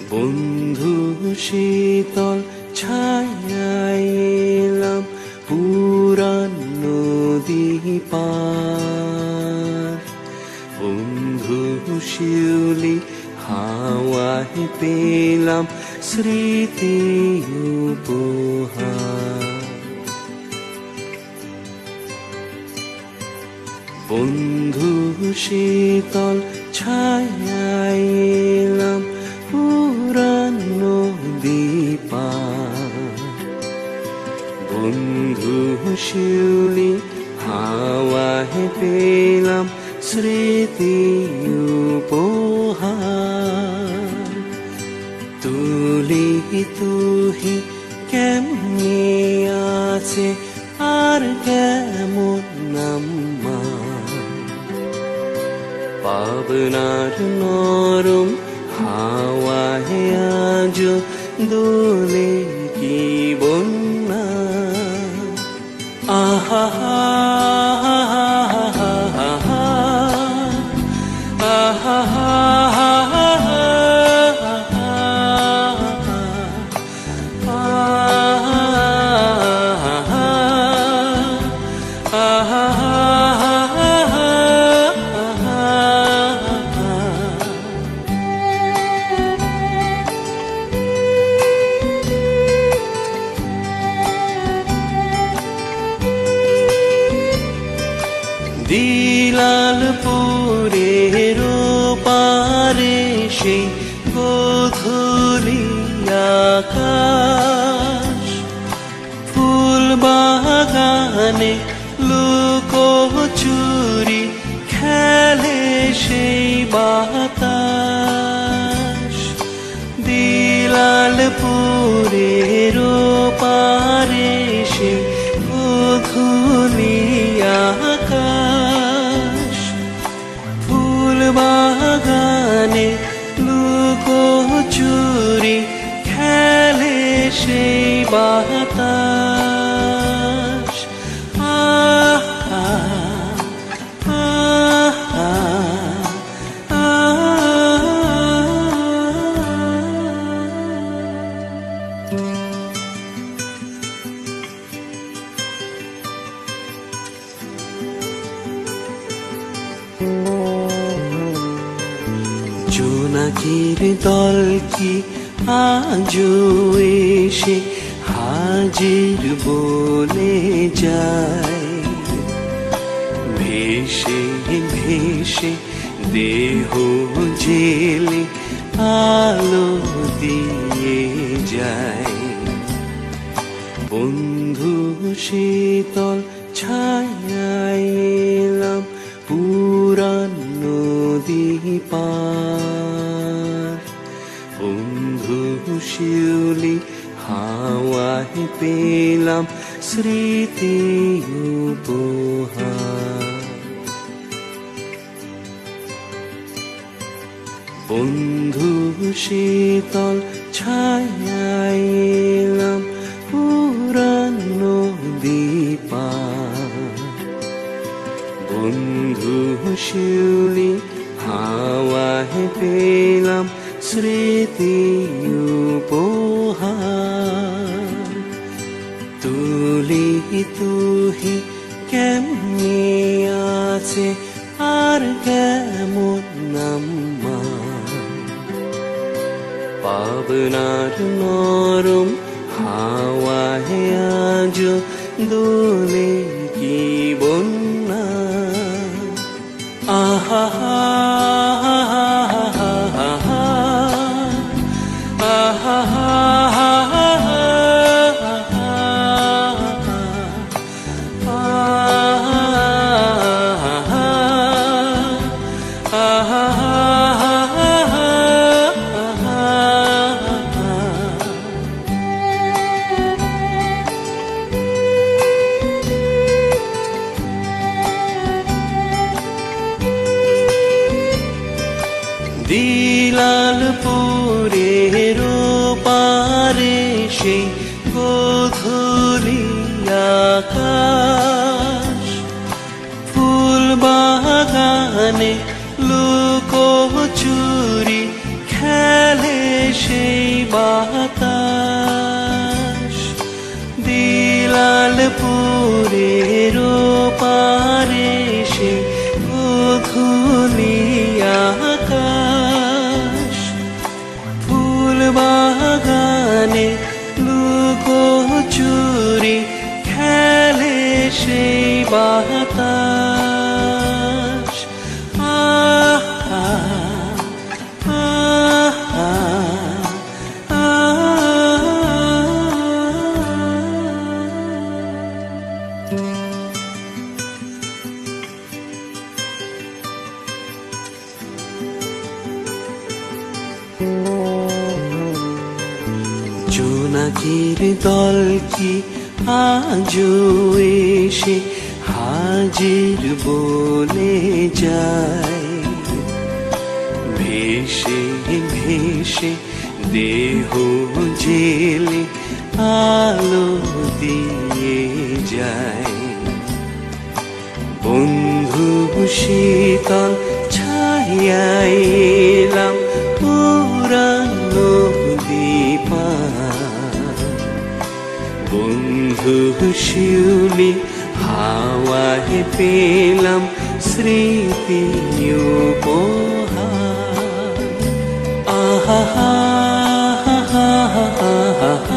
বন্ধু শীতল ছায়ায় এলাম পুরান নদী পার। বন্ধু শিউলি হাওয়ায় পেলাম স্মৃতি উপহার। বন্ধু শীতল ছায়ায় এলাম পুরান নদী পার। বন্ধু শিউলি হাওয়ায় পেলাম স্মৃতি উপহার। তুলি তুহি কেমনে আছে আর কেমন নাম্মা, পাবনার নরম হাওয়ায় আজ দোলে কি বন্যা। আহা দিলালপুরের পারে সেই গোধূলি আকাশ, ফুল বাগানে লুকোচুরি খেলে সেই বাতাস। দিলালপুরের পারে সেই গোধূলি আকাশ, ফুল বাগানে লুকোচুরি খেলে সেই বাতাস। আহা আহা জোনাকির দল কি আজও এসে হাজির বলে যায়। ভেসে ভেসে দেহ জেলে আলো দিয়ে যায়। বন্ধু শীতল ছায়ায় এলাম পুরান নদী পার। বন্ধু শিউলি হাওয়ায় পেলাম স্মৃতি উপহার। বন্ধু শীতল ছায়ায় এলাম পুরান নদী পার। বন্ধু শিউলি হাওয়ায় পেলাম স্মৃতি উপহার। তুলি তুহি কেমনে আছে আর কেমন নাম্মা, পাবনার নরম হাওয়ায় আজ দোলে কি বন্যা। আহা দিলালপুরের পারে সেই গোধূলি আকাশ, ফুল বাগানে লুকোচুরি খেলে সে বাতাস, দিলালপুরের পারে সে গোধূলি আকাশ, ফুল বাগানে লুকোচুরি খেলে সেই বাতাস। আহা আহা জোনাকির দল কি আজও এসে হাজির বলে যায়, ভেসে ভেসে দেহ জেলে আলো দিয়ে যায়। বন্ধু শীতল ছায়ায় এলাম পুরানো দ্বীপার, বন্ধু শিউলি হাওয়ায় পেলাম স্মৃতি উপহার। আহা হা হা হা হা